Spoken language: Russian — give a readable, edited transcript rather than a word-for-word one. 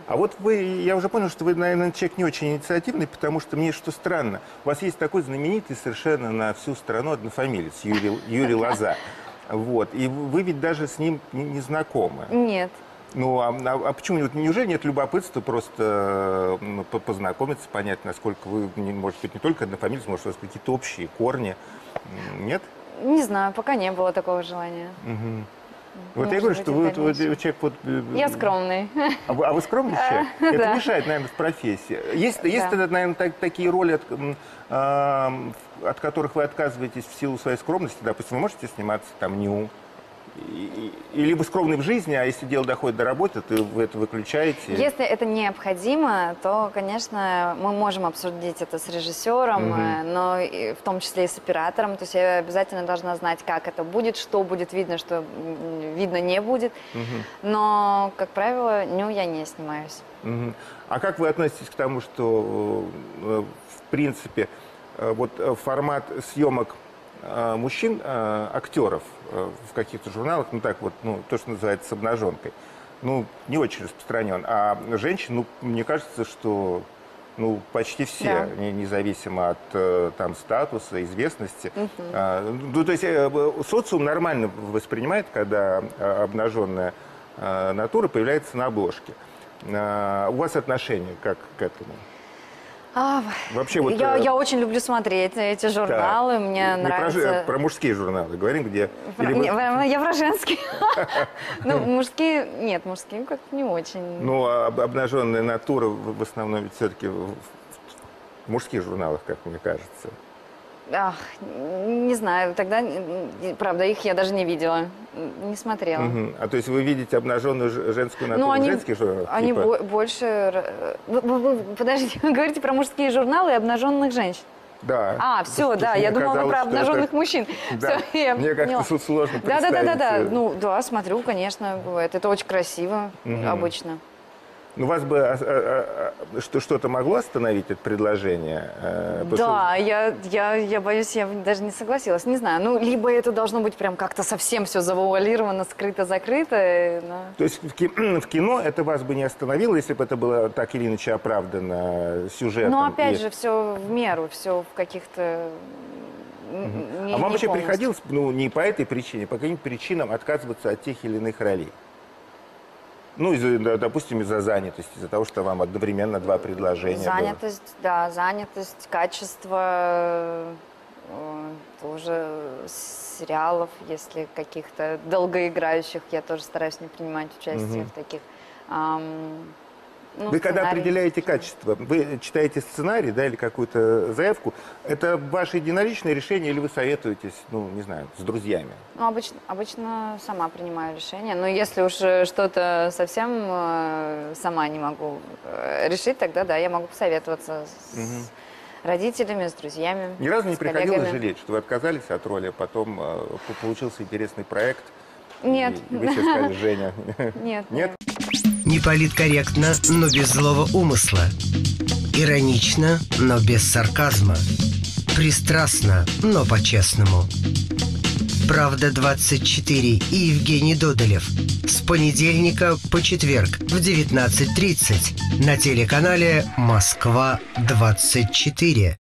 А вот вы, я уже понял, что вы, наверное, человек не очень инициативный, потому что мне что странно, у вас есть такой знаменитый совершенно на всю страну однофамилец Юрий Лоза. Вот. И вы ведь даже с ним не знакомы. Нет. Ну, а почему? Вот, неужели нет любопытства просто познакомиться, понять, насколько вы, может быть, не только однофамилец, может, у вас какие-то общие корни? Нет? Не знаю, пока не было такого желания. Угу. Вот Может я говорю, быть, что вы человек... Вот, я скромный. А вы скромный человек? Это мешает, наверное, в профессии. Есть тогда, наверное, такие роли, от которых вы отказываетесь в силу своей скромности? Допустим, вы можете сниматься там «Ню», или вы скромны в жизни, а если дело доходит до работы, то вы это выключаете? Если это необходимо, то, конечно, мы можем обсудить это с режиссером, но в том числе и с оператором. То есть я обязательно должна знать, как это будет, что будет видно, что видно не будет. Но, как правило, «Ню» я не снимаюсь. А как вы относитесь к тому, что, в принципе, вот формат съемок мужчин, актеров в каких-то журналах, ну так вот, ну, то, что называется с обнаженкой, ну, не очень распространен. А женщин, ну, мне кажется, что, ну, почти все, независимо от там статуса, известности. Ну, то есть социум нормально воспринимает, когда обнаженная натура появляется на обложке. У вас отношение как к этому? Вообще, вот, я очень люблю смотреть эти журналы, да. Мне нравится... Про мужские журналы говорим, где... Я про женские. Ну, мужские... Нет, мужские как-то не очень. Ну, обнаженная натура в основном ведь все-таки в мужских журналах, как мне кажется. Ах, не знаю, тогда, правда, их я даже не видела, не смотрела. А то есть вы видите обнаженную женскую натуру в женских журналах? Они больше... Подождите, вы говорите про мужские журналы и обнаженных женщин? Да. Все, да, я думала про обнаженных мужчин. Да. Мне как-то сложно представить. Да. Ну, да, смотрю, конечно, бывает. Это очень красиво обычно. Ну, вас бы что-то могло остановить это предложение? Да, я боюсь, я даже не согласилась. Не знаю, ну, либо это должно быть прям как-то совсем все завуалировано, скрыто-закрыто. Но... То есть в кино это вас бы не остановило, если бы это было так или иначе оправдано сюжетом? Ну, опять же, все в меру, все в каких-то... А вам вообще приходилось, ну, не по этой причине, по каким причинам отказываться от тех или иных ролей? Ну, допустим, из-за занятости, из-за того, что вам одновременно два предложения занятость, было. Да, занятость, качество, тоже сериалов, если каких-то долгоиграющих, я тоже стараюсь не принимать участие в таких. Вы когда определяете качество, вы читаете сценарий, да, или какую-то заявку, это ваше единоличное решение или вы советуетесь, ну, не знаю, с друзьями? Ну, обычно сама принимаю решение, но если уж что-то совсем сама не могу решить, тогда да, я могу посоветоваться с родителями, с друзьями, Ни разу не приходилось коллегами. жалеть, что вы отказались от роли, а потом получился интересный проект? Нет. И вы все сказали, Женя. Нет. Нет? Не политкорректно, но без злого умысла. Иронично, но без сарказма. Пристрастно, но по-честному. «Правда-24» и Евгений Додолев. С понедельника по четверг в 19:30 на телеканале «Москва-24».